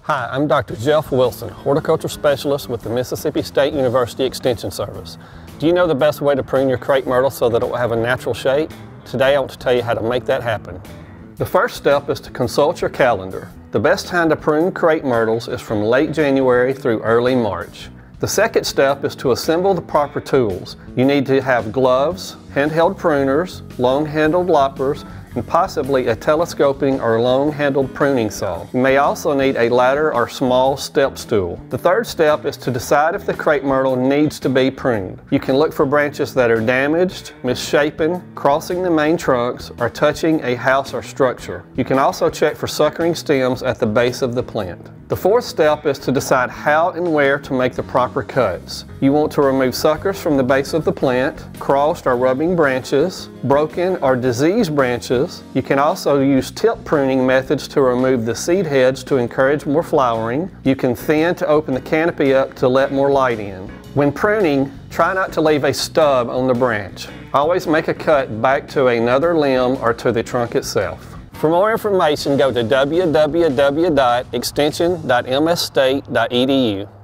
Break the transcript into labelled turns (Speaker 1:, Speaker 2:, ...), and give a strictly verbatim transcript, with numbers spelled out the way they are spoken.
Speaker 1: Hi, I'm Doctor Jeff Wilson, horticulture specialist with the Mississippi State University Extension Service. Do you know the best way to prune your crepe myrtle so that it will have a natural shape? Today I want to tell you how to make that happen. The first step is to consult your calendar. The best time to prune crepe myrtles is from late January through early March. The second step is to assemble the proper tools. You need to have gloves, handheld pruners, long-handled loppers, and possibly a telescoping or long-handled pruning saw. You may also need a ladder or small step stool. The third step is to decide if the crepe myrtle needs to be pruned. You can look for branches that are damaged, misshapen, crossing the main trunks, or touching a house or structure. You can also check for suckering stems at the base of the plant. The fourth step is to decide how and where to make the proper cuts. You want to remove suckers from the base of the plant, crossed or rubbing branches, broken or diseased branches. You can also use tip pruning methods to remove the seed heads to encourage more flowering. You can thin to open the canopy up to let more light in. When pruning, try not to leave a stub on the branch. Always make a cut back to another limb or to the trunk itself. For more information, go to w w w dot extension dot m s state dot e d u.